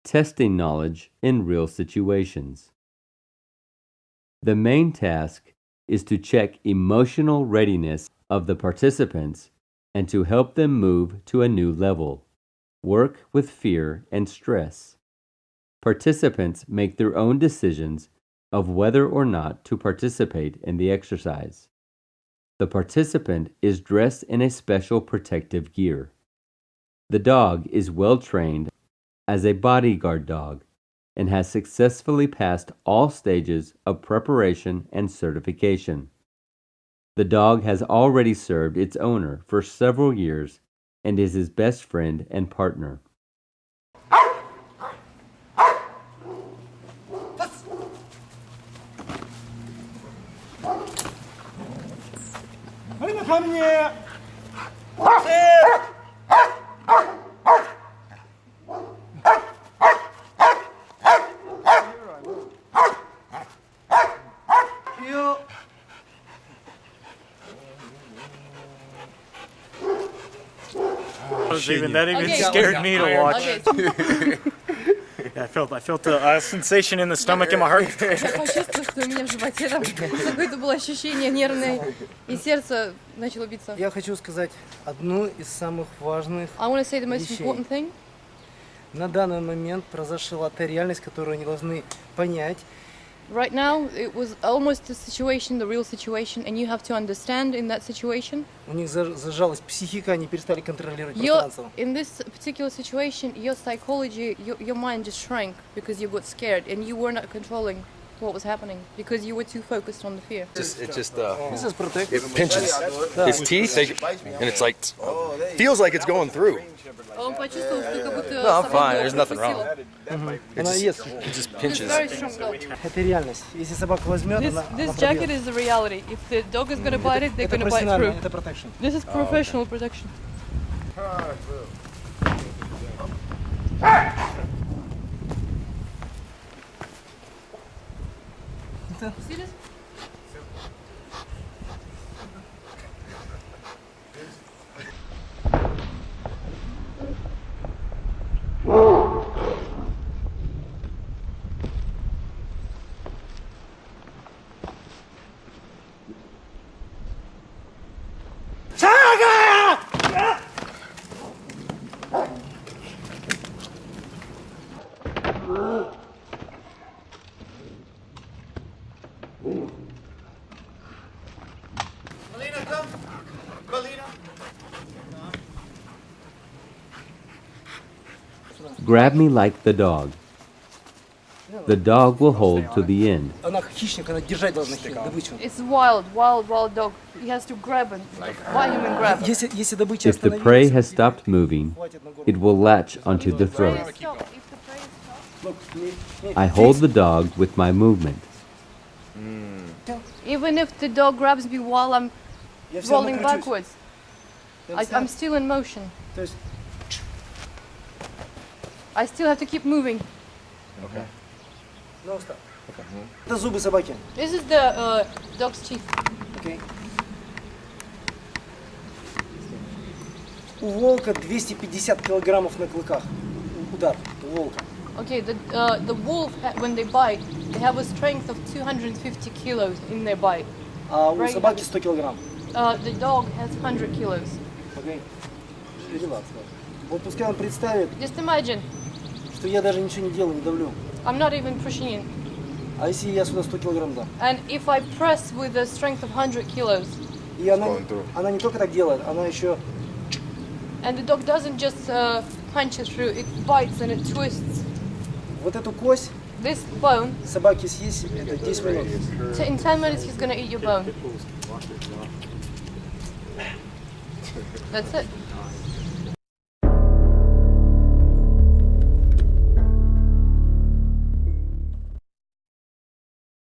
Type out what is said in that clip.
testing knowledge in real situations. The main task is to check emotional readiness of the participants and to help them move to a new level. Work with fear and stress. Participants make their own decisions of whether or not to participate in the exercise. The participant is dressed in a special protective gear. The dog is well trained as a bodyguard dog and has successfully passed all stages of preparation and certification. The dog has already served its owner for several years and is his best friend and partner. That scared me to watch. Yeah, I felt a sensation in the stomach in my heart. Я почувствовала, что у меня в животе там какое-то было ощущение нервное, и сердце начало биться. Я хочу сказать одну из самых важных вещей. На данный момент произошла та реальность, которую они должны понять. Right now, it was almost the situation, the real situation, and you have to understand in that situation. У них зажалась психика, они перестали контролировать пространство. In this particular situation, your psychology, your mind just shrank because you got scared and you were not controlling what was happening because you were too focused on the fear. This is protective. It pinches his teeth, and it's like feels like it's going through. Он почувствовал, что как будто No, I'm fine. There's nothing wrong. It just pinches. Это реальность. Если собака возьмет, она This jacket is the reality. If the dog is going to bite it, they're going to bite through. Это protection. This is professional protection. See this? Grab me like the dog. The dog will hold to the end. Она хищник, она держать должна добычу. It's wild dog. He has to grab it. Why human grab? Если добыча If the prey has stopped moving, it will latch onto the throat. I hold the dog with my movement. Even if the dog grabs me while I'm rolling backwards, I'm still in motion. I still have to keep moving. Okay. No stop. Это зубы собаки. This is the dog's teeth. Okay. У волка 250 килограммов на клыках. Удар у волка. Okay, the wolf, when they bite, they have a strength of 250 kilos in their bite. А у собаки 100 килограмм. The dog has 100 kilos. Okay. Вот пускай он представит, Just imagine, что я даже ничего не делаю, не давлю. I'm not even pushing in. А если я сюда 100 килограмм дам? And if I press with a strength of 100 kilos, И она не только так делает, она еще... and the dog doesn't just punch it through, it bites and it twists. Вот эту кость This bone, собаки съесть, это 10 минут. in 10 minutes he's gonna eat your bone. That's it.